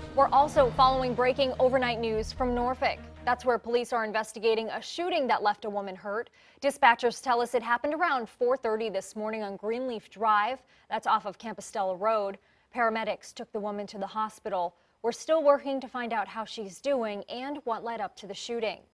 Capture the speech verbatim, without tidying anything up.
We're also following breaking overnight news from Norfolk. That's where police are investigating a shooting that left a woman hurt. Dispatchers tell us it happened around four thirty this morning on Greenleaf Drive. That's off of Campostella Road. Paramedics took the woman to the hospital. We're still working to find out how she's doing and what led up to the shooting.